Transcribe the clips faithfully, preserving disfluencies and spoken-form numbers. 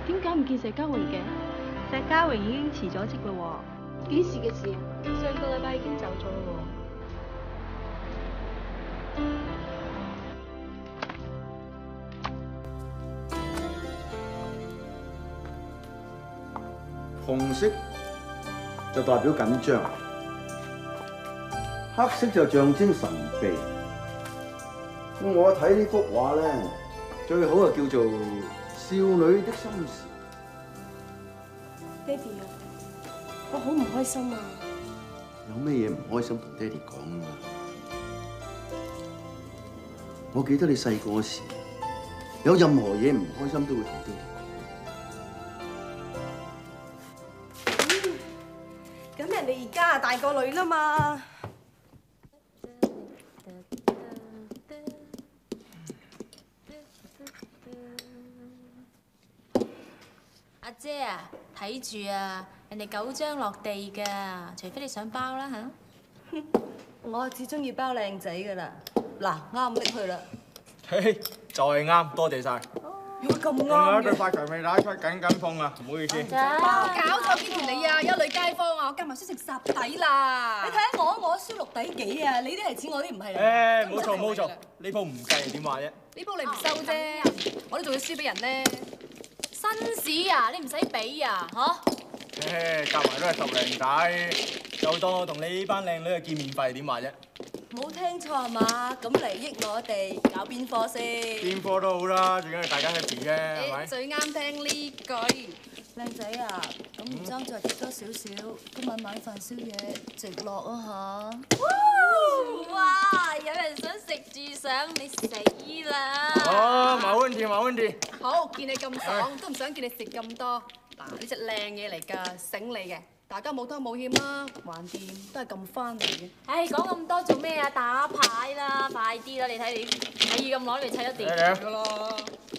點解唔見石嘉榮嘅？ 石嘉榮已經辭咗職咯幾時嘅事啊？ 喎，上個禮拜已經走咗咯紅色就代表緊張，黑色就象徵神秘。我睇呢幅畫咧，最好啊叫做少女的心事。 爹哋啊，我好唔開心啊！ 有咩嘢唔開心同爹哋講啊？我記得你細個時，有任何嘢唔開心都會同爹哋講。 咁人哋而家啊大個女啦嘛。 阿姐啊，睇住啊，人哋九張落地㗎，除非你想包啦嚇。 我只中意包靚仔噶啦。嗱，啱拎去啦。 嘿，就係啱，多謝晒。 如果咁另外啱嘅， 一對發財未打出，緊緊碰啊，唔好意思。 搞錯邊條你啊？有女街坊啊，我加埋輸食十底啦。你睇下我，我輸六底幾啊？你啲係錢，我啲唔係誒，冇錯冇錯，呢鋪唔計點話啫？ 呢鋪你唔收啫，我都仲要輸俾人咧。 紳士啊，你唔使俾啊，嚇！ 誒，夾埋都係十零仔，就當我同你呢班靚女嘅見面費點話啫？ 冇聽錯係嘛？咁嚟益我哋搞邊科先？ 邊科都好啦，最緊要大家 happy 啫，係咪？ 最啱聽呢句。靚仔啊，咁唔爭再跌多少少，今晚晚飯宵夜直落啊嚇！ 哇！有人想食住上，你死啦！ 哦，冇問題冇問題。 好，見你咁爽，都唔想見你食咁多。嗱，呢隻靚嘢嚟㗎，醒你嘅，大家冇拖冇欠啦，橫掂都係咁翻嚟嘅。 唉，講咁多做咩啊？打牌啦，快啲啦！你睇你睇咁耐，你砌得掂嚟㗎啦。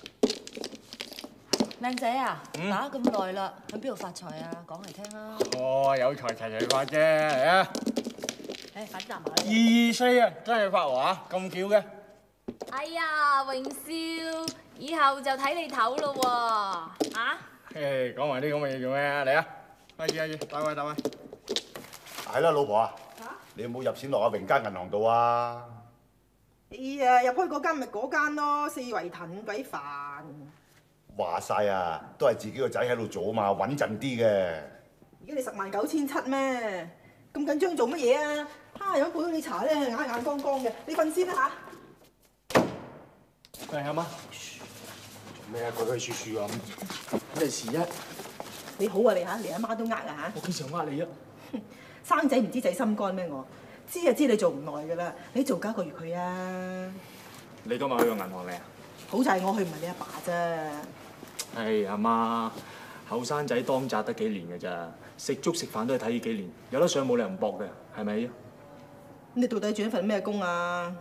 靚仔啊，打咁耐啦，喺邊度發財啊？講嚟聽啦。 哦，有財齊齊發啫，嚟啊！ 誒，快啲答埋二二四啊，真係發華咁巧嘅。 哎呀，榮少，以後就睇你頭咯喎，啊？ 誒，講埋啲咁嘅嘢做咩啊？嚟啊！開始開始，大位大位。 係啦，老婆啊，你有冇入錢落阿榮家銀行度啊？ 哎呀，入開嗰間咪嗰間咯，四圍騰鬼煩。 話晒啊，都係自己個仔喺度做啊嘛，穩陣啲嘅。 而家你十萬九千七咩？咁緊張做乜嘢啊？哈，有杯你茶咧，眼眼光光嘅，你瞓先啦嚇。 喂，阿媽， 做咩啊？鬼鬼祟祟咁。 咩事啊？ 你好啊你嚇，連阿媽都呃啊嚇。 我幾時呃你啊？ 生仔唔知仔心肝咩我？知啊知你做唔耐㗎啦，你做加個月佢啊。 你今日去個銀行嚟啊？ 好在我去唔係你阿爸啫。 唉，阿媽，後生仔當擲得幾年㗎咋？食粥食飯都係睇呢幾年，有得上冇理由唔搏嘅，係咪？ 咁你到底做一份咩工啊？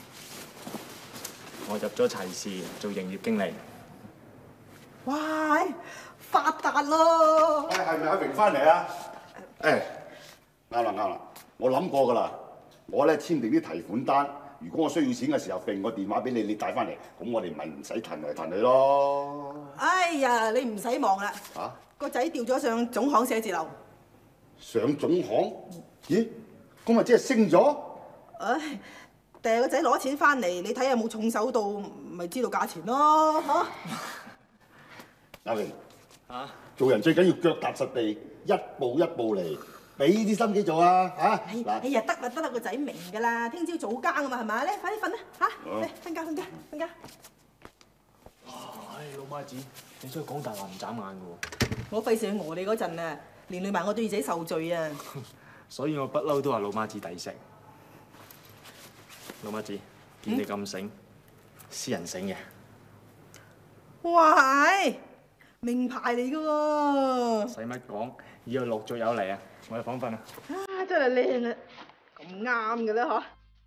我入咗齊氏做營業經理。 哇！發達咯！ 誒，係咪阿榮翻嚟啊？誒，啱啦啱啦，我諗過㗎啦，我咧簽訂啲提款單。如果我需要錢嘅時候，揈個電話俾你，你帶翻嚟，咁我哋咪唔使騰嚟騰去咯。 哎呀，你唔使忙啦。 嚇？ 個仔調咗上總行寫字樓。 上總行？咦？咁咪即係升咗？ 唉，第日個仔攞錢翻嚟，你睇下有冇重手到，咪知道價錢咯，嚇。 阿榮， 嚇？ 做人最緊要腳踏實地，一步一步嚟。俾啲心機做啊！嚇嗱，哎呀，得啦得啦，個仔明㗎啦，聽朝早更啊嘛，係咪？咧，快啲瞓啦嚇！嚟瞓覺瞓覺瞓覺。 唉，老媽子，你真係講大話唔眨眼㗎喎！ 我費事去餓你嗰陣啊，連累埋我對自己受罪啊！ 所以我不嬲都話老媽子抵食。老媽子，見你咁醒，私人醒嘅。 哇係，名牌嚟㗎喎！ 使乜講？以後陸續有嚟啊！我入房瞓啦。 啊，真係靚啊！咁啱嘅啦嗬。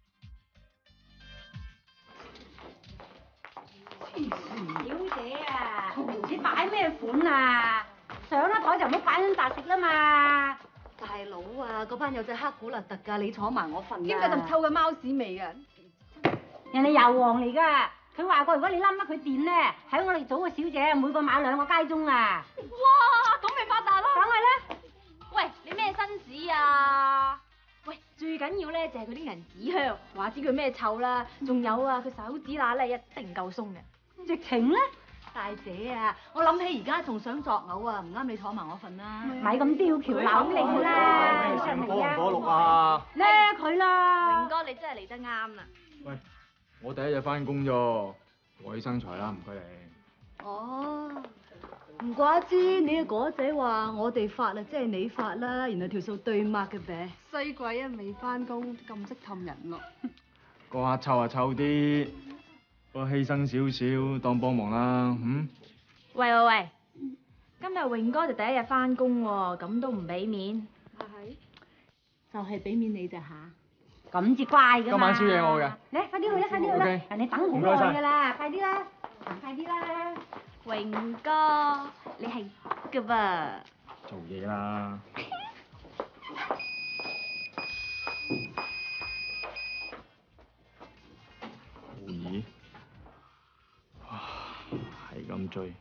小姐啊，你擺咩款啊？上咗台就唔好擺喺笪食啦嘛！ 大佬啊，嗰班有隻黑古勒特㗎，你坐埋我份啊！ 兼且仲臭嘅貓屎味㗎。人哋油王嚟㗎， 佢話過如果你冧咗佢電咧，喺我哋組嘅小姐每個買兩個街鐘啊！ 哇，咁咪發達咯！ 梗係啦。 喂，你咩紳士啊？喂，最緊要咧就係佢啲銀紙香，話知佢咩臭啦。仲有啊，佢手指乸咧一定夠鬆嘅。 直情咧，大姐啊，我諗起而家仲想作嘔啊，唔啱你坐埋我份啦。咪咁刁橋扭你啦， 上火唔火綠啊？ 叻佢啦！ 榮哥，你真係嚟得啱啦。 喂，我第一日翻工啫，衛生財啦，唔該你。 哦，唔怪之你嘅果仔話我哋發啊，即係你發啦，原來條數對抹嘅唄。衰鬼啊，未翻工咁識氹人咯。 個客臭啊臭啲，不過犧牲少少當幫忙啦，嗯？ 喂喂喂，今日榮哥就第一日翻工喎，咁都唔俾面。 啊係，就係俾面你咋吓？ 咁至乖噶嘛。 今晚宵夜我嘅。 嚟，快啲去啦，快啲去啦， OK 人哋等好耐噶啦，快啲啦，行快啲啦。 榮哥，你係噶噃。 做嘢啦。咦？哇，係咁追。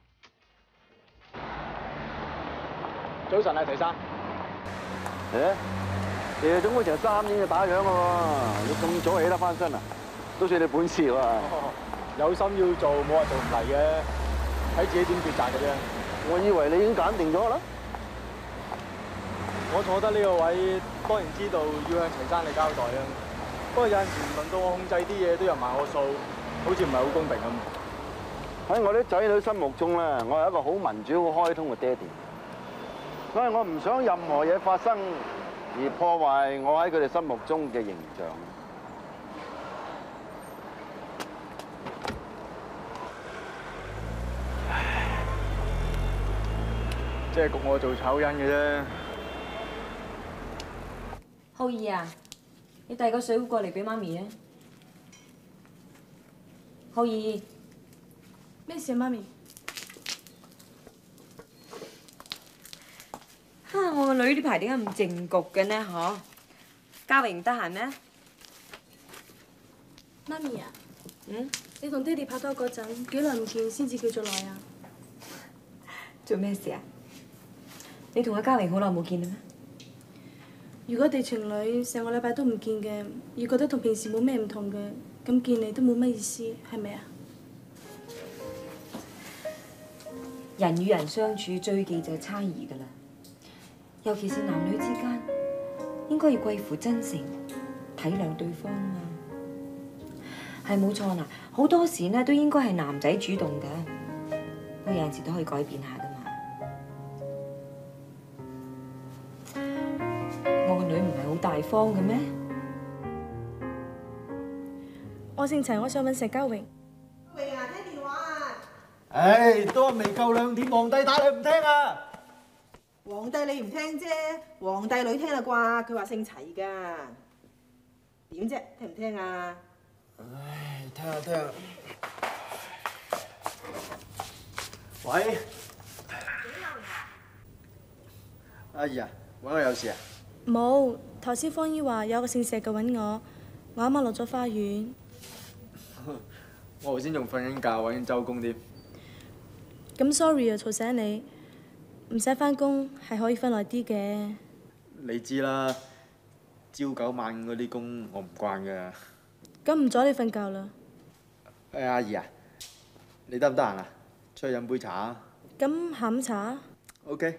早晨啊，齊生。 誒，夜總會成三點就打烊嘅喎，你咁早起得翻身啊？都算你本事喎。 有心要做，冇話做唔嚟嘅，睇自己點抉擇嘅啫。 我以為你已經揀定咗啦。 我坐得呢個位，當然知道要向齊生你交代啦。不過有陣時唔輪到我控制啲嘢，都入埋我數，好似唔係好公平咁。 喺我啲仔女心目中咧，我係一個好民主、好開通嘅爹哋，所以我唔想任何嘢發生而破壞我喺佢哋心目中嘅形象。 即係焗我做醜人嘅啫。 浩兒啊，你遞個水壺過嚟俾媽咪啊！浩兒， 咩事啊，媽咪？ 哈！我個女呢排點解咁靜局嘅呢？嗬？嘉榮得閒咩？ 媽咪啊， 嗯？ 你同爹哋拍拖嗰陣幾耐唔見先至叫做耐啊？ 做咩事啊？你同阿嘉榮好耐冇見啦咩？ 如果哋情侶成個禮拜都唔見嘅，而覺得同平時冇咩唔同嘅，咁見你都冇乜意思，係咪啊？ 人與人相處最忌就係猜疑㗎啦，尤其是男女之間，應該要貴乎真誠，體諒對方啊嘛。係冇錯嗱，好多時呢都應該係男仔主動㗎，不過有陣時都可以改變下㗎嘛。我個女唔係好大方嘅咩？ 我姓陳，我想揾石家榮。 榮啊，聽電話啊！ 唉，都未夠兩點，皇帝打你唔聽啊！ 皇帝你唔聽啫，皇帝女聽啦啩？佢話姓齊㗎。點啫？聽唔聽啊？ 唉，聽下聽下。喂，阿姨啊，揾我有事啊？ 冇，頭先方姨話有個姓石嘅揾我，我啱啱落咗花園。 我頭先仲瞓緊覺，揾緊周公添。 咁 sorry 啊，嘈醒你。唔使返工係可以瞓耐啲嘅。 你知啦，朝九晚五嗰啲工我唔慣㗎。 咁唔阻你瞓覺啦。 誒，阿姨啊，你得唔得閒啊？出去飲杯茶啊？ 咁下午茶 OK。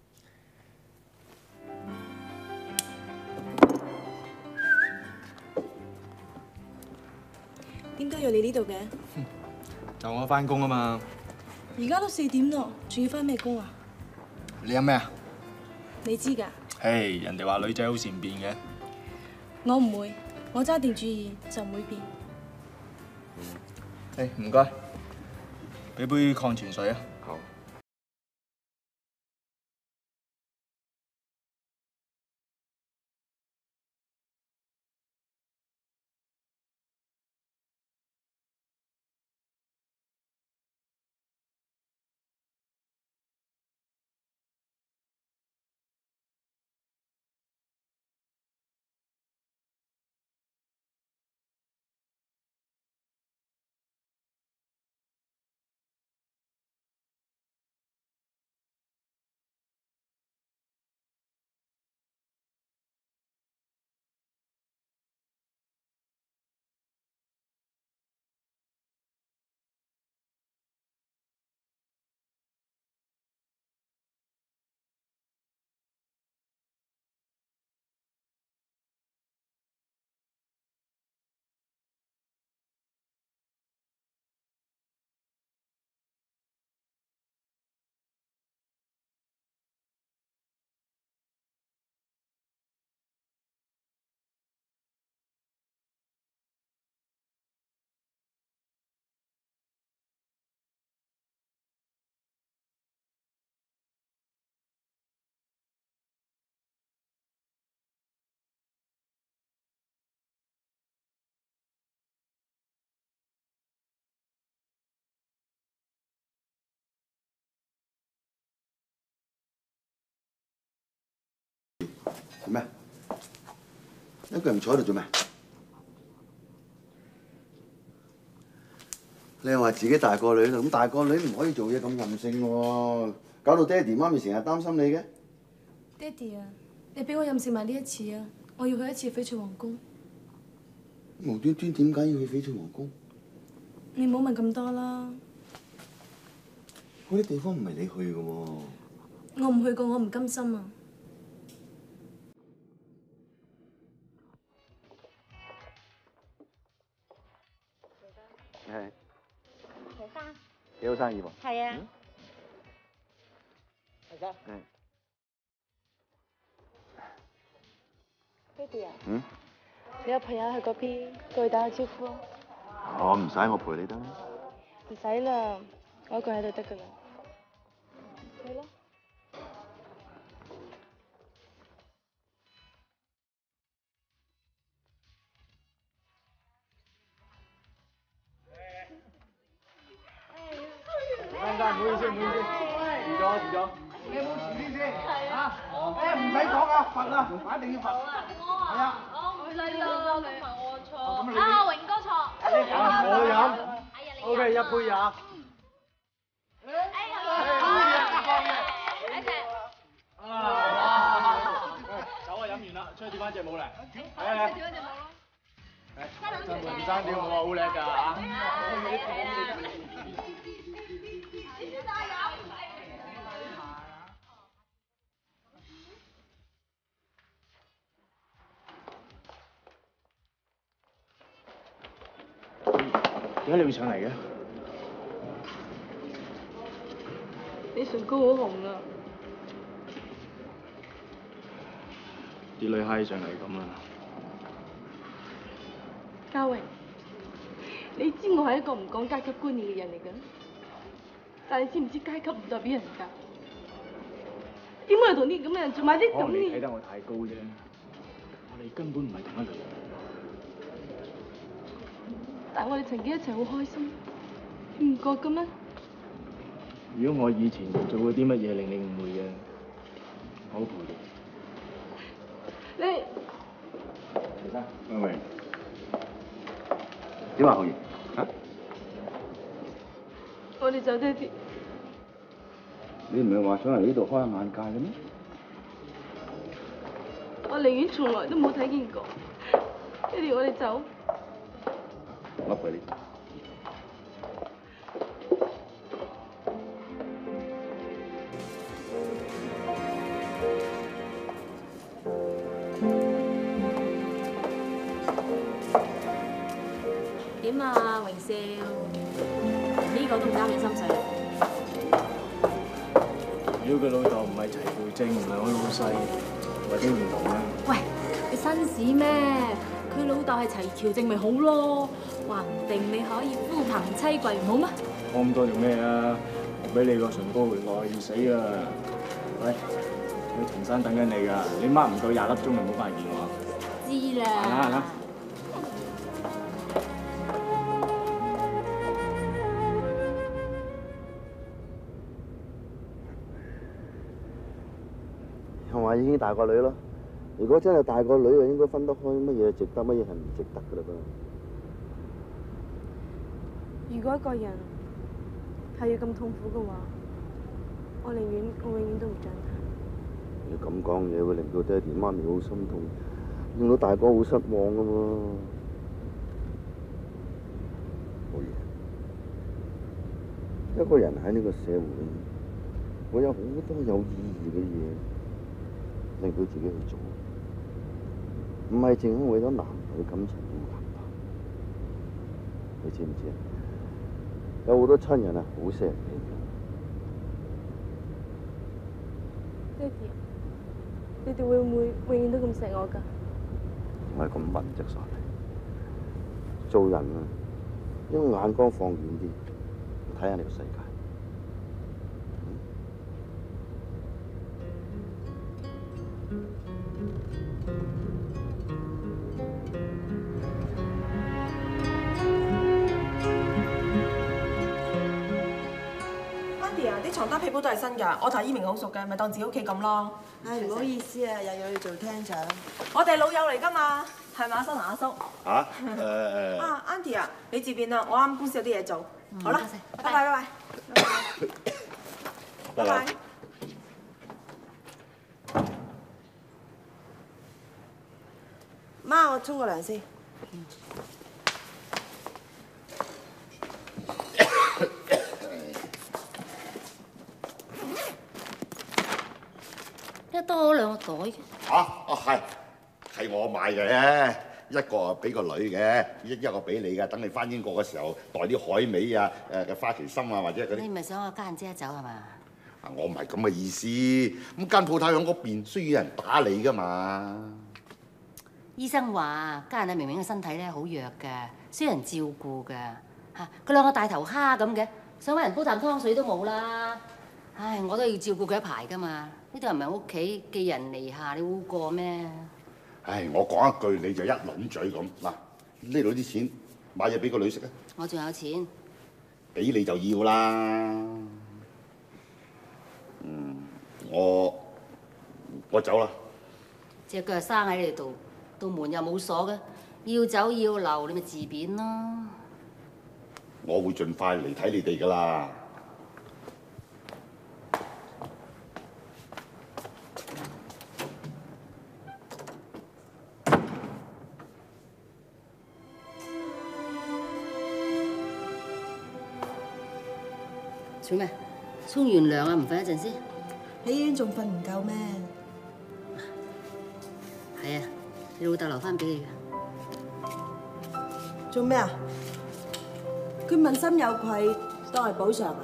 點解要嚟呢度嘅？ 就我返工啊嘛。 而家都四點咯，仲要返咩工啊？ 你飲咩啊？ 你知㗎？ 嘿，人哋話女仔好善變嘅。 我唔會，我揸定主意就唔會變。 誒，唔該，俾杯礦泉水啊。好。 做咩？一個人坐喺度做咩？你又話自己大個女啦，咁大個女唔可以做嘢咁任性喎，搞到爹哋媽咪成日擔心你嘅。 爹哋啊，你俾我任性埋呢一次啊！我要去一次翡翠皇宮。 無端端點解要去翡翠皇宮？ 你唔好問咁多啦。 嗰啲地方唔係你去嘅喎。 我唔去過，我唔甘心啊！ 係。 陳生。 幾好生意喎。 係啊。 陳生。 係。 爹哋啊。 嗯。 你有朋友喺嗰邊，過去打下招呼啊。 我唔使，我陪你得啦。 唔使啦，我一個喺度得噶啦。去咯。 唔好意思，唔好意思，遲咗遲咗。你有冇遲啲先？啊？誒唔使講啊，罰啊，一定要罰。係啊。 我唔使啦，唔係我錯。 啊， 榮哥錯。 我飲。O K， 一杯飲。酒啊飲完啦，出去調翻隻舞嚟。係。調翻隻舞咯。真係唔生調舞啊，好叻㗎嚇。點解你會上嚟嘅？ 你唇膏好紅啊！ 啲女嗨上嚟咁啦。 嘉榮，你知我係一個唔講階級觀念嘅人嚟㗎，但係你知唔知階級唔代表人格？點解同啲咁嘅人做埋啲咁嘅嘢？ 你睇得我太高啫，我哋根本唔係同一類人。 但我哋曾經一齊好開心，你唔覺嘅咩？ 如果我以前做過啲乜嘢令你誤會嘅，我好賠你。 你陳生，喂喂， 點啊，浩然？嚇？ 我哋走，爹哋。 你唔係話想嚟呢度開下眼界嘅咩？ 我寧願從來都冇睇見過。爹哋，我哋走。 我陪你。 點啊，榮少？呢個都唔啱你心水。 如果佢老豆唔係齊富正，唔係我老細，或者唔同啦。 喂，你紳士咩？佢老豆係齊喬正咪好咯，話唔定你可以夫憑妻貴，唔好咩？ 講咁多做咩啊？我俾你個唇膏回耐要死啊！喂，你陳生等緊你㗎，你掹唔夠廿粒鐘就冇翻嚟見我。 知啦。 行啦行啦。 又話已經大個女咯。如果真係大個女，就應該分得開乜嘢值得，乜嘢係唔值得㗎啦噃。 如果一個人係要咁痛苦嘅話，我寧願我永遠都唔長大。 你咁講嘢會令到爹哋媽咪好心痛，令到大哥好失望㗎喎。好嘢，一個人喺呢個社會會有好多有意義嘅嘢，令到自己去做。唔係淨係為咗男女感情咁簡單，你知唔知啊？有好多親人啊，好錫你嘅。 爹哋，你哋會唔會永遠都咁錫我㗎？ 唔係咁問啫，傻仔。做人啊，應該眼光放遠啲，睇下呢個世界。 床單被鋪都係新㗎，我同伊明好熟嘅，咪當自己屋企咁咯。 唉，唔好意思啊，又要去做廳長。 我哋老友嚟㗎嘛，係咪阿新同阿叔？ 嚇？誒誒。 啊 ，Auntie 啊，你自便啦，我啱公司有啲嘢做。好啦，拜拜拜拜。拜拜。 媽，我沖個涼先。 一多咗兩個袋嘅。 嚇！啊係，係我買嘅，一個俾個女嘅，一一個俾你嘅，等你翻英國嘅時候帶啲海味啊、誒嘅花旗參啊，或者嗰啲。 你唔係想我家人姐走係嘛？ 啊，我唔係咁嘅意思，咁間鋪頭喺嗰邊需要有人打理㗎嘛。 醫生話家人啊，明明個身體咧好弱㗎，需要人照顧㗎嚇。佢兩個大頭蝦咁嘅，想揾人煲啖湯水都冇啦。唉，我都要照顧佢一排㗎嘛。呢度又唔係屋企，寄人籬下，你好過咩？ 唉，我講一句你就一輪嘴咁嗱，呢度啲錢買嘢俾個女食啊！ 我仲有錢， 俾你就要啦。嗯，我我走啦。 隻腳生喺你度，道門又冇鎖嘅，要走要留，你咪自便咯。 我會盡快嚟睇你哋㗎啦。 做咩？沖完涼啊，唔瞓一陣先？ 喺醫院仲瞓唔夠咩？ 係啊，你老豆留翻俾你㗎。 做咩啊？佢問心有愧，當係補償啊？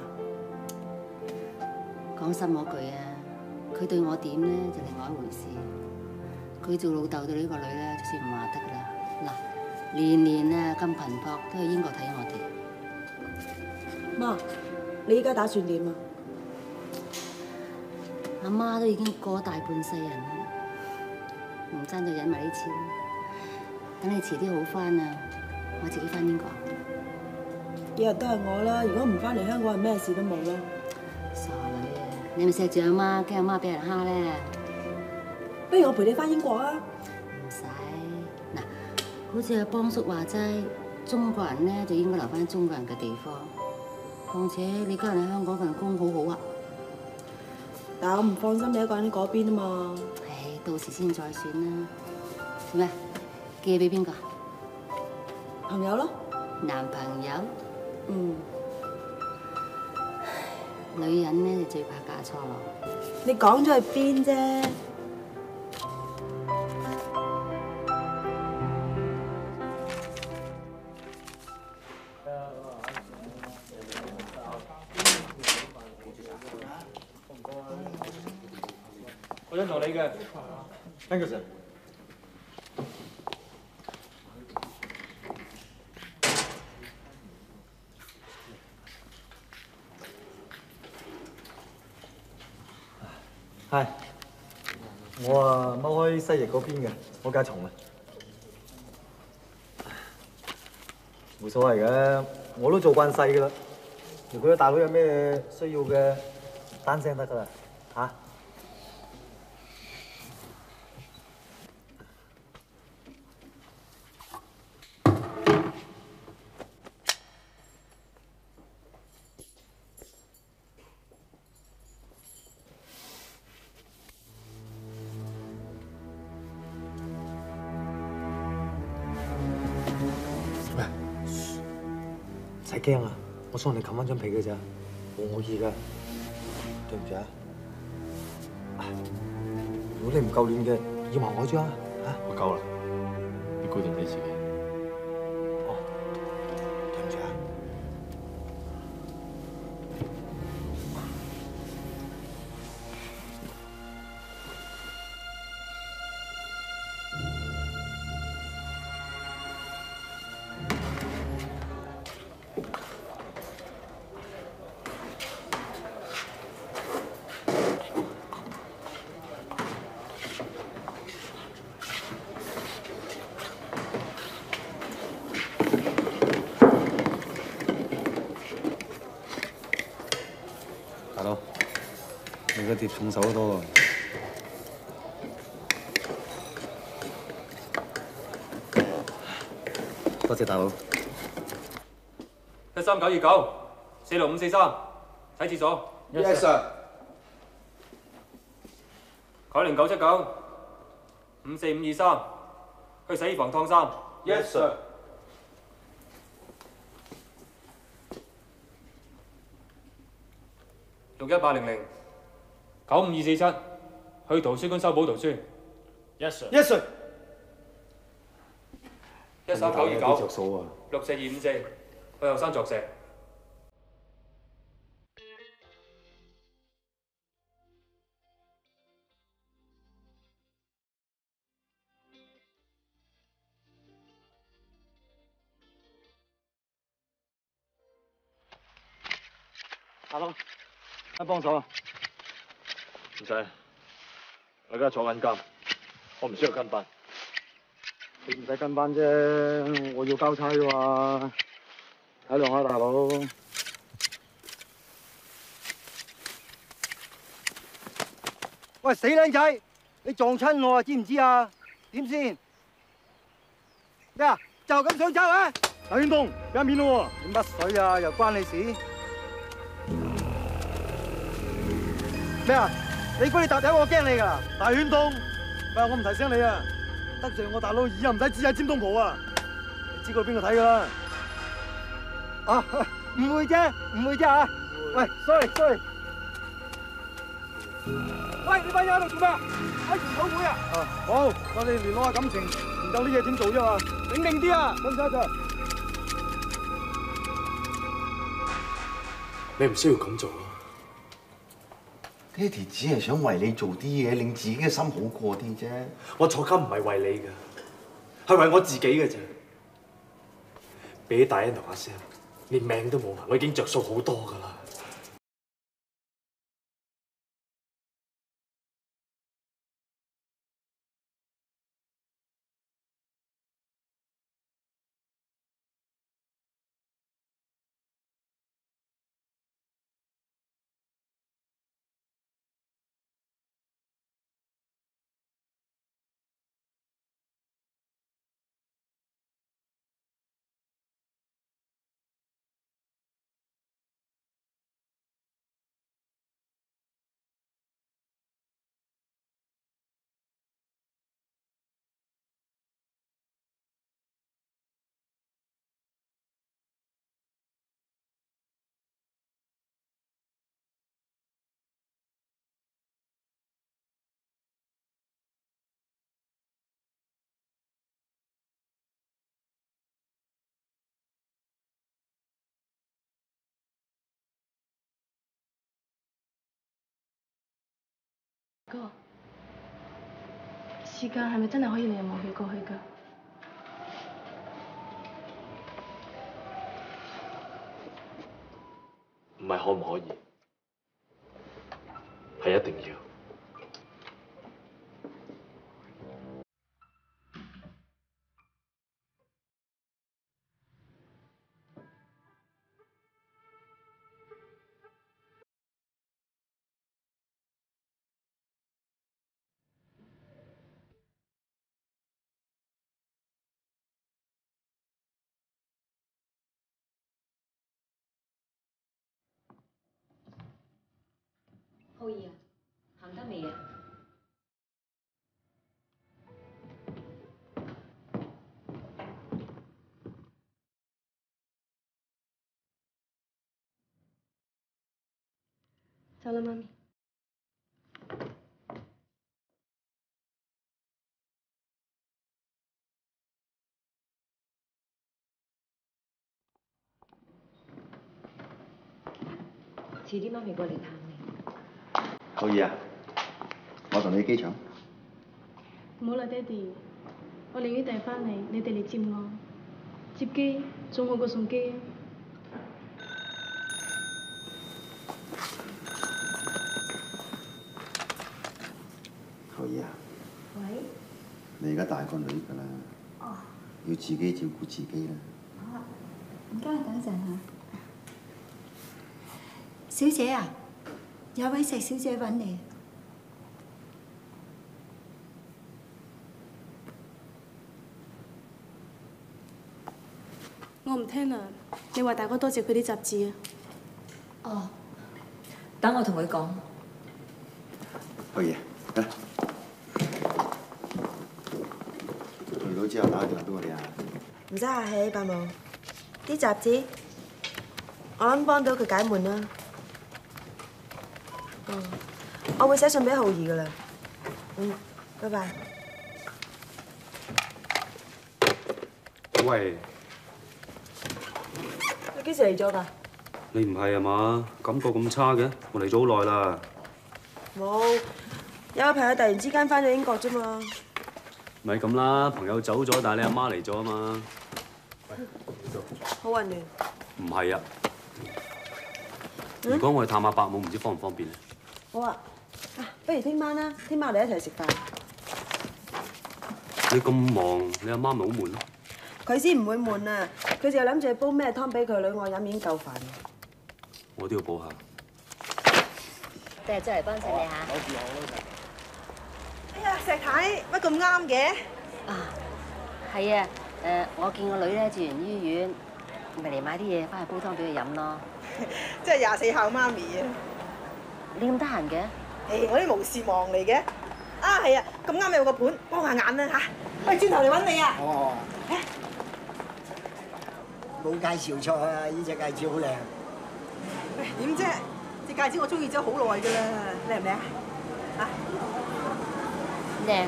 講心嗰句啊，佢對我點咧就另外一回事。佢做老豆對呢個女咧，就算唔話得㗎啦。嗱，年年啊咁頻撲都去英國睇我哋。 媽，你依家打算點啊？ 阿媽都已經過大半世人啦，唔爭到忍埋啲錢。等你遲啲好翻啊，我自己翻英國。 日日都係我啦，如果唔翻嚟香港，係咩事都冇啦。 傻女啊，你咪錫住阿媽，驚阿媽俾人蝦咧。 不如我陪你翻英國啊？ 唔使嗱，好似阿邦叔話齋，中國人咧就應該留翻中國人嘅地方。況且你家人喺香港份工好好啊。 但係我唔放心你一個人喺嗰邊啊嘛。 唉，到時先再算啦。做咩？寄俾邊個？ 朋友咯。 男朋友？ 嗯。 女人咧就最怕嫁錯郎。 你講咗去邊啫？ 我想同你嘅，thank you sir。係，我啊踎開西翼嗰邊嘅，我家蟲啊。冇所謂嘅，我都做慣細噶啦。如果大佬有咩需要嘅，單聲得噶啦，嚇。唔使驚啊！我幫你冚翻張被嘅咋，冇我意噶。對唔住啊！如果你唔夠暖嘅，要埋我張啊！嚇，我夠啦，你顧定你自己。哦，對唔住啊！ 你個碟重手多啊！多謝大佬。 一三九二九，四六五四三，洗廁所。 Yes sir。 改零九七九，五四五二三，去洗衣房燙衫。 Yes sir。 六一八零零，九五二四七，去圖書館修補圖書。Yes sir。 Yes sir。 一三九二九， 數啊！ 六四二五四，去後山作石。 大佬，一幫手啊！ 唔使，我而家坐緊監，我唔需要跟班。 你唔使跟班啫，我要交差㗎嘛，體諒下大佬。 喂，死僆仔，你撞親我啊，知唔知啊？點先？咩啊？就咁想走啊？ 大遠東，俾面咯喎！你乜水啊？又關你事？咩啊？你估你搭頂我驚你㗎？ 大遠東，喂，我唔提醒你啊！得罪我大佬，以後唔使指喺尖東蒲啊！你知佢邊個睇㗎啦？ 啊，唔會啫，唔會啫嚇！喂 ，sorry sorry。喂，你班友喺度做咩？喺研討會啊！ 啊，好，我哋聯絡下感情，研究啲嘢點做啫嘛。 整定啲啊！ 得唔得啊？ 你唔需要咁做啊！ 爹哋只係想為你做啲嘢，令自己嘅心好過啲啫。 我坐監唔係為你嘅，係為我自己嘅啫。比起大恩同阿 Sam，連命都冇埋，我已經着數好多㗎啦。 哥，時間係咪真係可以令人忘記過去㗎？ 唔係可唔可以，係一定要。 浩兒啊，行得未啊？ 走啦，媽咪。 遲啲媽咪過嚟探你。 浩兒啊，我同你去機場。 唔好啦，爹哋，我寧願訂翻嚟，你哋嚟接我。接機仲好過送機啊！ 浩兒啊， 喂。 你而家大個女㗎啦， 哦。 要自己照顧自己啦。 好啊，唔該，等一陣嚇。小姐啊， 有位石小姐揾你。 我唔聽啦，你話大哥多謝佢啲雜誌啊。 哦，等我同佢講。 好嘢，嚟。去到之後打個電話俾我哋啊！ 唔使客氣，伯母。啲雜誌，我諗幫到佢解悶啦。嗯，我會寫信俾浩兒噶啦。嗯，拜拜。 喂， 你幾時嚟咗㗎？ 你唔係啊嘛？感覺咁差嘅，我嚟咗好耐啦。 冇，有個朋友突然之間翻咗英國啫嘛。 咪咁啦，朋友走咗，但係你阿媽嚟咗啊嘛。 好混亂。 唔係啊。如果我去探下伯母，唔知方唔方便咧？ 好啊，啊，不如聽晚啦，聽晚我哋一齊食飯。 你咁忙，你阿媽咪好悶咯。 佢先唔會悶啊！佢就諗住煲咩湯俾佢女我飲已經夠煩。 我都要補下。 第日再嚟幫襯你嚇。 哎呀，石太，乜咁啱嘅？ 啊，係啊，誒，我見個女咧住完醫院，咪嚟買啲嘢翻去煲湯俾佢飲咯。 即係廿四孝媽咪啊！ 你咁得閒嘅？ 誒，我啲無事忙嚟嘅。啊，係啊，咁啱有個盤，幫下眼啦嚇。喂，轉頭嚟揾你啊！ 好啊好啊。冇介紹錯啊！呢隻戒指好靚。 喂，點啫？隻戒指我中意咗好耐㗎啦，靚唔靚啊？啊？ 靚。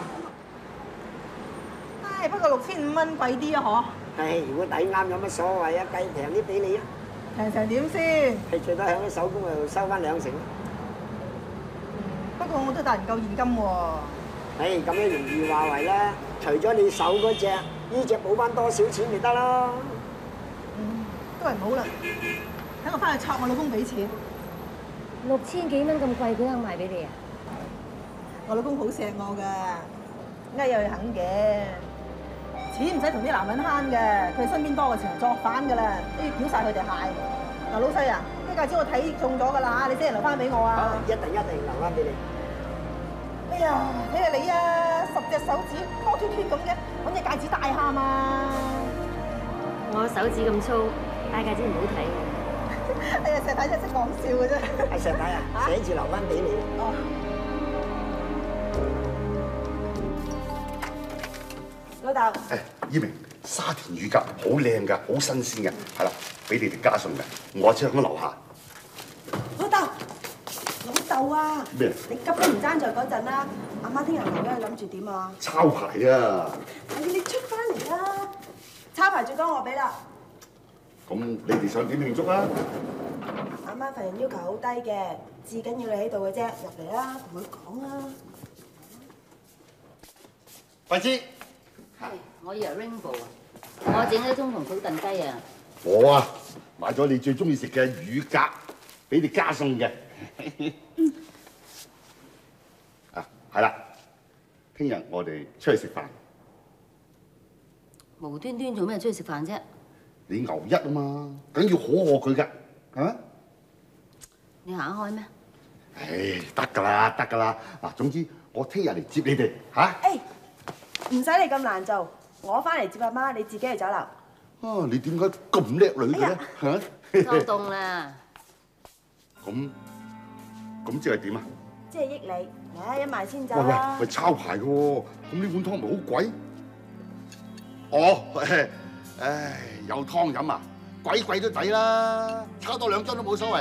唉，不過六千五蚊貴啲啊，嗬。 唉，如果抵啱有乜所謂啊？計平啲俾你啊！ 平成點先？ 係最多喺啲手工度收翻兩成。 不過我都大唔夠現金喎。 唉，咁樣容易話為啦。除咗你手嗰隻，呢隻補翻多少錢咪得咯？ 嗯，都係唔好啦。等我翻去湊我老公俾錢。 六千幾蚊咁貴，佢肯賣俾你啊？ 我老公好錫我㗎，呃有佢肯嘅。錢唔使同啲男人慳嘅，佢身邊多嘅錢作反㗎啦，都要繳晒佢哋蟹。嗱，老細啊，呢戒指我睇中咗㗎啦，你聽日留翻俾我啊！ 一定一定留翻俾你。 哎呀，睇下你啊，十隻手指多脱脱咁嘅，揾隻戒指戴下嘛。 我手指咁粗，戴戒指唔好睇。 哎呀，石太真係識講笑嘅啫。 係石太啊，寫字留翻俾你。 哦。老豆。 誒，依明，沙田乳鴿好靚㗎，好新鮮㗎，係啦，俾你哋加送嘅，我即喺樓下。 老豆，老豆啊！ 咩？ 你急都唔爭在嗰陣啦，阿媽聽日留咗，你諗住點啊？ 抄牌啊！ 係你出翻嚟啦！抄牌最多我俾啦。 咁你哋想點慶祝啊？ 阿媽份人要求好低嘅，至緊要你喺度嘅啫，入嚟啦，同佢講啦。 快啲！ 係，我以為 Rainbow 啊，我整咗中同土燉雞啊。 我啊買咗你最中意食嘅乳鴿，俾你加餸嘅。啊，係啦，聽日我哋出去食飯。 無端端做咩出去食飯啫？ 你牛一啊嘛，梗要可賀佢㗎，啊？ 你行得開咩？ 唉，得㗎啦，得㗎啦。嗱，總之我聽日嚟接你哋嚇。 誒，唔使你咁難做，我翻嚟接阿媽，你自己去酒樓。 啊，你點解咁叻女嘅咧？嚇？ 收凍啦。 咁咁即係點啊？ 即係益你，唉，一萬先走喂喂啦。 喂，抄牌嘅喎，咁呢碗湯咪好貴？哦，唉，有湯飲啊，鬼貴都抵啦，抄多兩張都冇所謂。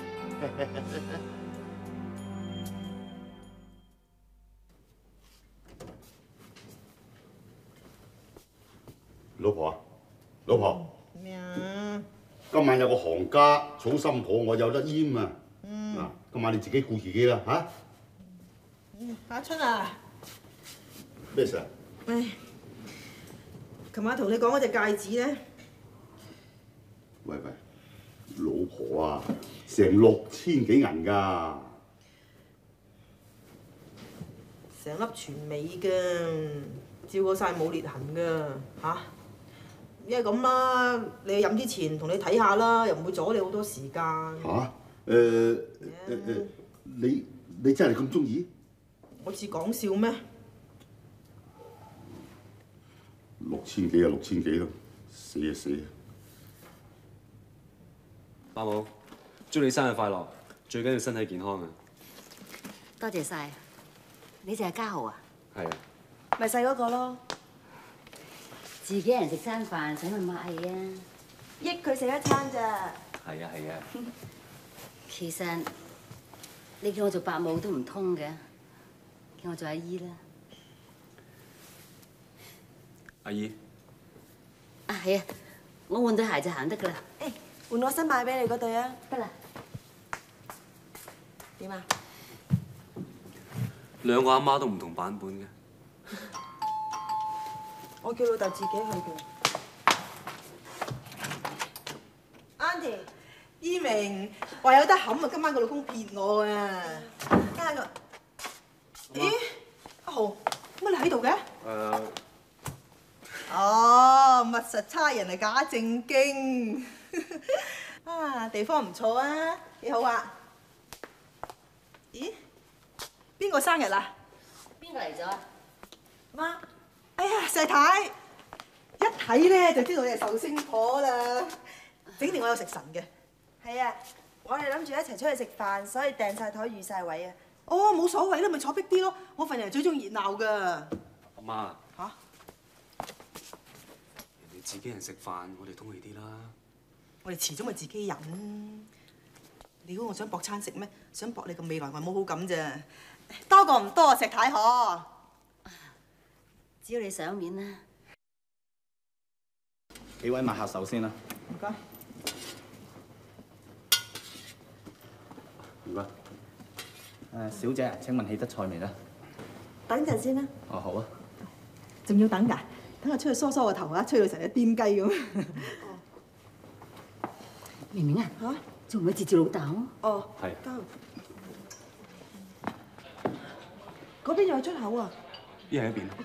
老婆啊，老婆。 咩啊？ 今晚有個行家草心抱我有得閹啊！ 嗯。 嗱，今晚你自己顧自己啦嚇。 嗯，阿春啊。 咩事啊？ 唉，琴晚同你講嗰隻戒指咧。 喂喂，老婆啊，成六千幾銀㗎。 成粒全美嘅，照過晒冇裂痕㗎嚇。因為咁啦，你飲之前同你睇下啦，又唔會阻你好多時間。 嚇？誒誒誒， 你你真係咁中意？ 我似講笑咩？ 六千幾就六千幾咯，死就死啊！ 伯母，祝你生日快樂，最緊要身體健康啊！ 多謝晒。你就係家豪啊？ 係啊。 咪細嗰個咯， 自己人食餐飯，使乜客氣啊？ 益佢食一餐咋。 係啊係啊。 其實你叫我做伯母都唔通嘅，叫我做阿姨啦。 阿姨。 啊係啊，我換對鞋就行得㗎啦。 誒，換我新買俾你嗰對啊。 得啦。 點啊？ 兩個阿媽都唔同版本嘅。 我叫老豆自己去嘅。 Auntie，依明話有得冚啊！今晚個老公騙我啊！家下個，咦？阿豪，乜你喺度嘅？ 誒。 哦，密實差人嚟假正經。啊，地方唔錯啊，幾好啊！咦？邊個生日啊？ 邊個嚟咗啊？ 媽，哎呀，石太，一睇咧就知道你係壽星婆啦，整掂我有食神嘅。 係啊，我哋諗住一齊出去食飯，所以訂晒台預晒位啊。 哦，冇所謂啦，咪坐逼啲咯。我份人最中意熱鬧㗎。 阿媽。 嚇？ 人哋自己人食飯，我哋通氣啲啦。 我哋遲早咪自己飲。你估我想搏餐食咩？想搏你個未來外母好感咋？多過唔多啊，石太可。 只要你賞面啦。 幾位抹下手先啦。 唔該。 唔該。誒，小姐，請問起得菜未咧？ 等陣先啦。 哦，好啊。 仲要等㗎？等我出去梳梳個頭啊，吹到成隻癲雞咁。 明明啊。 嚇？ 仲唔會截住老豆？ 哦。 係。 嗰邊有出口啊！ 一人一邊。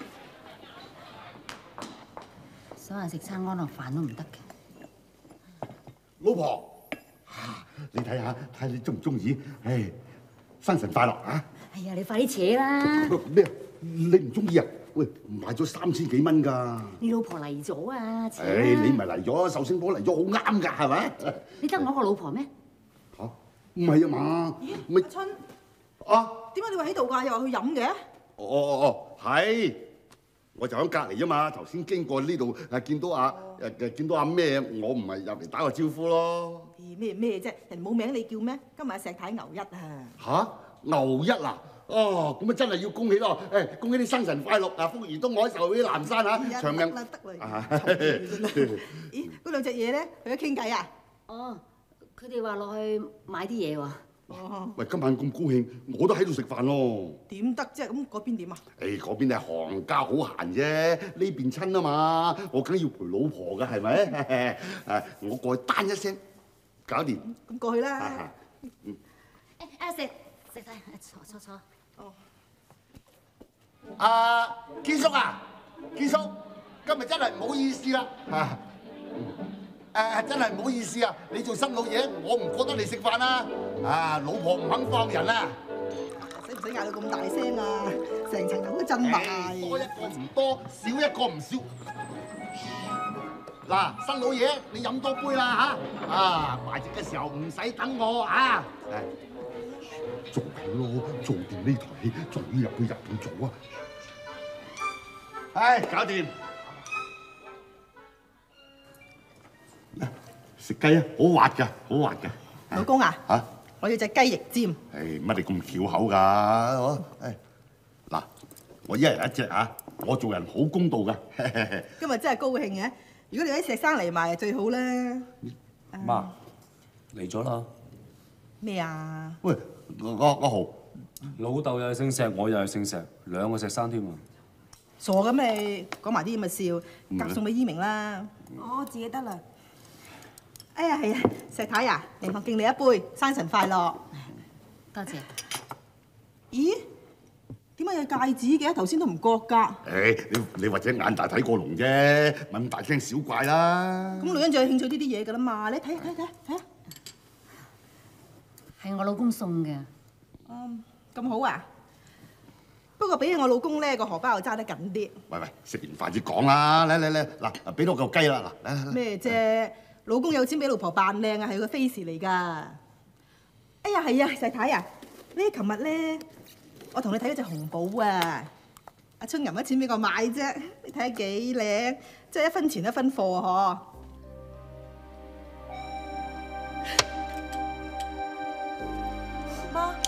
想話食餐安樂飯都唔得嘅。 老婆，你睇下，睇下你中唔中意？唉，生辰快樂啊！ 哎呀，你快啲扯啦！ 咩啊？你唔中意啊？喂，買咗三千幾蚊㗎。 你老婆嚟咗啊！扯啦！ 唉，你咪嚟咗，壽星婆嚟咗好啱㗎，係咪？ 你得我個老婆咩？ 嚇，唔係啊嘛？咪阿春。 啊？ 點解你會喺度㗎？又話去飲嘅？ 哦哦哦，係，我就喺隔離啫嘛。頭先經過呢度，誒見到阿誒誒見到阿咩，我唔係入嚟打個招呼咯。 咦咩咩啫？人冇名你叫咩？今日石太牛一啊！ 吓？牛一啊？哦，咁啊真係要恭喜咯！誒，恭喜你生辰快樂啊！福如東海，壽比南山嚇，長命。 得啦得啦。咦？嗰兩隻嘢咧，去咗傾偈啊？ 哦，佢哋話落去買啲嘢喎。 哦。 喂，今晚咁高興，我都喺度食飯咯。 點得啫？咁嗰邊點啊？ 誒，嗰邊係行家好閒啫，呢邊親啊嘛，我梗要陪老婆㗎，係咪？誒，我過去單一聲，搞掂。 咁過去啦。 嗯。 誒，阿石石太，坐坐坐。 哦。 阿堅叔啊，堅叔，今日真係唔好意思啦。啊。誒真係唔好意思啊！你做新老嘢，我唔覺得你食飯啦。啊，老婆唔肯放人啊！ 使唔使嗌到咁大聲啊？成層樓都震埋。 多一個唔多，少一個唔少。嗱，新老嘢，你飲多杯啦嚇！啊，賣席嘅時候唔使等我啊！誒，做戲咯，做掂呢台戲，終於入去入到做啊！唉，搞掂。食雞啊，好滑㗎，好滑㗎。 老公啊， 嚇， 我要隻雞翼尖。 誒，乜你咁翹口㗎？我誒嗱，我一人一隻啊！我做人好公道㗎。 今日真係高興嘅，如果你喺石生嚟賣最好啦。 媽，嚟咗啦。 咩啊？ 喂，阿阿豪， 老豆又係姓石，我又係姓石，兩個石生添啊！ 傻咁你講埋啲咁嘅笑，夾餸俾依明啦。 我自己得啦。 哎呀，係啊，石太啊，靈堂敬你一杯，生辰快樂。 多謝。 咦？點解有戒指嘅？頭先都唔覺㗎。 誒，你你或者眼大睇過龍啫，咪咁大驚小怪啦。 咁女人就有興趣呢啲嘢㗎啦嘛，你睇下睇下睇下睇下。 係我老公送嘅。 啊， 咁好啊？不過比起我老公咧，個荷包又揸得緊啲。 喂喂，食完飯先講啦，嚟嚟嚟，嗱，俾多嚿雞啦，嗱，嚟嚟嚟。 咩啫？老公有錢俾老婆扮靚啊，係個 face 嚟㗎。哎呀，係啊，細太啊，呢琴日咧，我同你睇嗰隻紅寶啊，阿春銀乜錢俾我買啫？你睇下幾靚，即係一分錢一分貨嗬。 媽，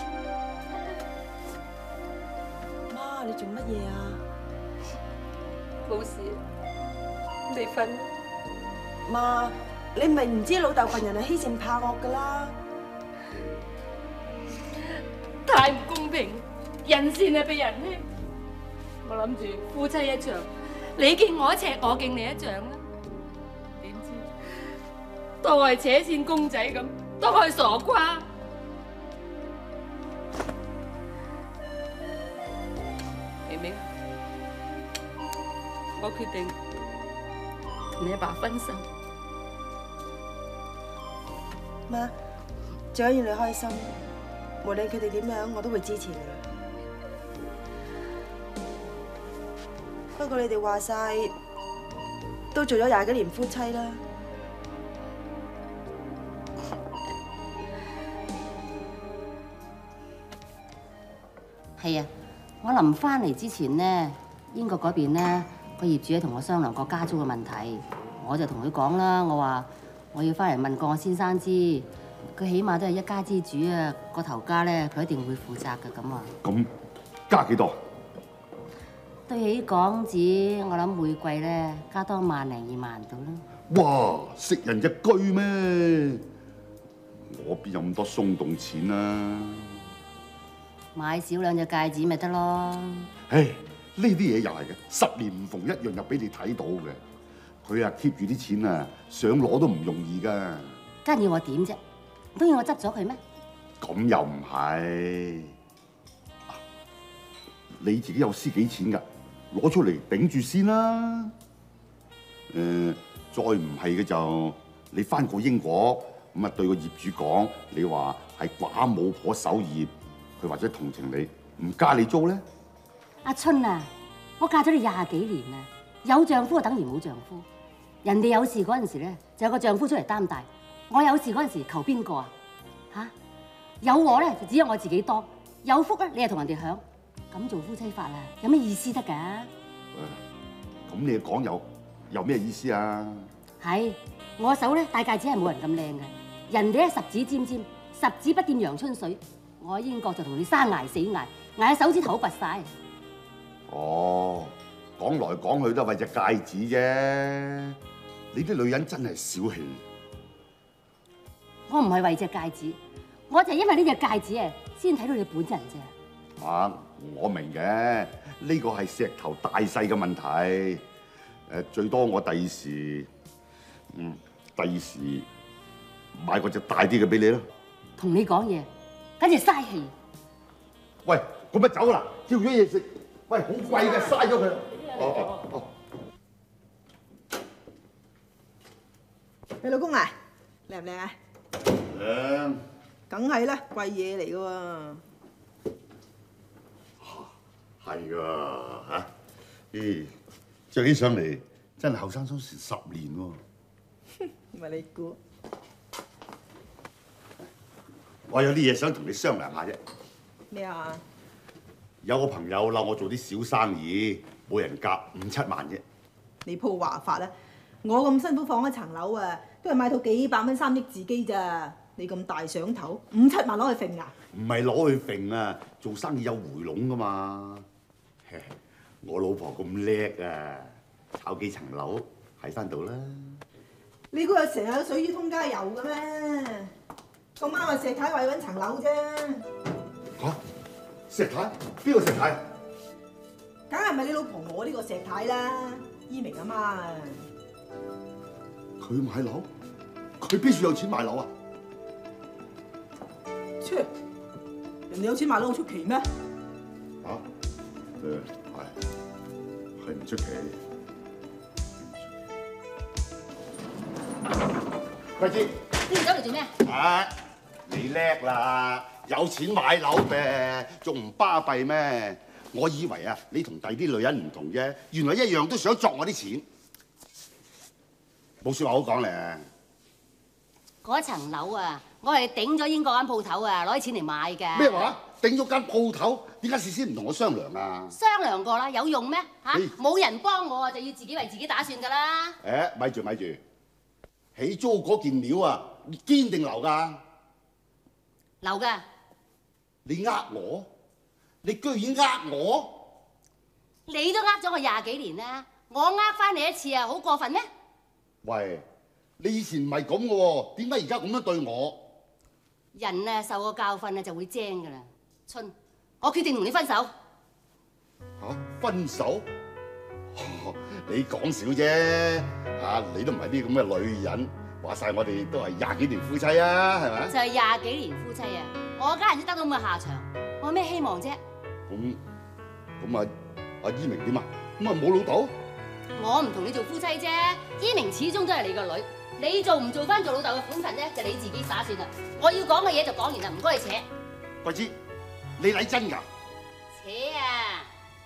媽，你做乜嘢啊？ 冇事，你瞓。 媽，你明唔知老豆份人係欺善怕惡噶啦？ 太唔公平，人善係被人欺。我諗住夫妻一場，你敬我一尺，我敬你一丈啦。點知當我係扯線公仔咁，當我係傻瓜。明明，我決定同你阿爸分手。 媽，最緊要你開心，無論佢哋點樣，我都會支持你。不過你哋話晒都做咗廿幾年夫妻啦。 係啊，我臨翻嚟之前呢，英國嗰邊呢個業主咧同我商量過加租嘅問題，我就同佢講啦，我話我要翻嚟問過我先生知，佢起碼都係一家之主啊，個頭家咧佢一定會負責嘅咁啊。 咁加幾多？ 對起港紙，我諗每季咧加多萬零二萬到啦。 哇！食人一居咩？我邊有咁多鬆動錢啊？ 買少兩隻戒指咪得咯。 唉，呢啲嘢又係嘅，十年唔逢一樣又俾你睇到嘅。佢啊 keep 住啲錢啊，想攞都唔容易㗎。 跟要我點啫？都要我執咗佢咩？ 咁又唔係，你自己有私己錢㗎，攞出嚟頂住先啦。誒、呃，再唔係嘅就你翻過英國，咁啊對個業主講，你話係寡母婆守業，佢或者同情你，唔加你租咧。 阿春啊，我嫁咗你廿幾年啦，有丈夫就等於冇丈夫。人哋有事嗰陣時咧，就有個丈夫出嚟擔大；我有事嗰陣時求邊個啊？嚇，有我咧就只有我自己多，有福咧你又同人哋享，咁做夫妻法啊，有咩意思得㗎？ 咁你講有有咩意思啊？ 係我手咧戴戒指係冇人咁靚嘅，人哋咧十指尖尖，十指不掂陽春水。我喺英國就同你生捱死捱，捱手指頭拔晒。 哦，講來講去都係為隻戒指啫。你啲女人真係小氣。 我唔係為隻戒指，我就係因為呢隻戒指啊，先睇到你本人啫。 啊，我明嘅，呢個係石頭大細嘅問題。誒，最多我第時，嗯，第時買個隻大啲嘅俾你啦。 同你講嘢，簡直嘥氣。 喂，咁咪走啦，叫咗嘢食。喂，好貴嘅，嘥咗佢。哦哦哦。 你老公啊，靚唔靚啊？ 靚。 梗係啦，貴嘢嚟嘅喎。 係㗎嚇，咦，着起上嚟真係後生咗成十年喎。 唔係你估？ 我有啲嘢想同你商量下啫。 咩啊？ 有個朋友鬧我做啲小生意，每人夾五七萬啫。 你鋪話法啦，我咁辛苦放一層樓啊，都係買套幾百蚊三億自己咋。你咁大想頭，五七萬攞去揈啊？ 唔係攞去揈啊，做生意有回籠噶嘛。我老婆咁叻啊，炒幾層樓喺翻度啦。 你估有成日水魚通街遊嘅咩？咁啱話石太話要揾層樓啫。 嚇！石太？邊個石太？ 梗係唔係你老婆我呢個石太啦，依明啊嘛。 佢買樓？佢邊處有錢買樓啊？ 切！人哋有錢買樓好出奇咩？ 嚇！誒係係唔出奇。貴姐， 你唔走嚟做咩？ 啊！你叻啦！ 有錢買樓唄，仲唔巴閉咩？我以為啊，你同第啲女人唔同啫，原來一樣都想作我啲錢。冇説話好講咧。 嗰層樓啊，我係頂咗英國間鋪頭啊，攞啲錢嚟買㗎。 咩話？頂咗間鋪頭，點解事先唔同我商量啊？ 商量過啦，有用咩？嚇，冇人幫我啊，就要自己為自己打算㗎啦。 誒，咪住咪住，起租嗰件料啊，堅定流㗎？ 流㗎。 你呃我？你居然呃我？ 你都呃咗我廿幾年啦，我呃翻你一次啊，好過分咩？ 喂，你以前唔係咁嘅喎，點解而家咁樣對我？ 人啊，受過教訓啊，就會精㗎啦。春，我決定同你分手。 嚇，分手？你講笑啫，嚇你都唔係啲咁嘅女人，話晒我哋都係廿幾年夫妻啊，係咪？ 就係廿幾年夫妻啊！我家人先得到咁嘅下場，我有咩希望啫？ 咁咁啊，阿依明點啊？咁啊冇老豆？ 我唔同你做夫妻啫，依明始終都係你個女，你做唔做翻做老豆嘅本分咧，就你自己打算啦。我要講嘅嘢就講完啦，唔該你扯。 桂枝，你嚟真㗎？ 扯啊！